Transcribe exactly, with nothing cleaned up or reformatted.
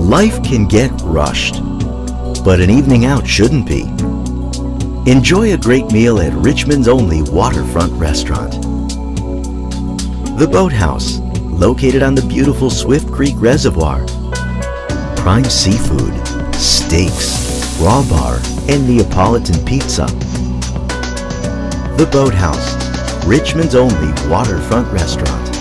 Life can get rushed, but an evening out shouldn't be. Enjoy a great meal at Richmond's only waterfront restaurant. The Boathouse, located on the beautiful Swift Creek Reservoir. Prime seafood, steaks, raw bar, and Neapolitan pizza. The Boathouse, Richmond's only waterfront restaurant.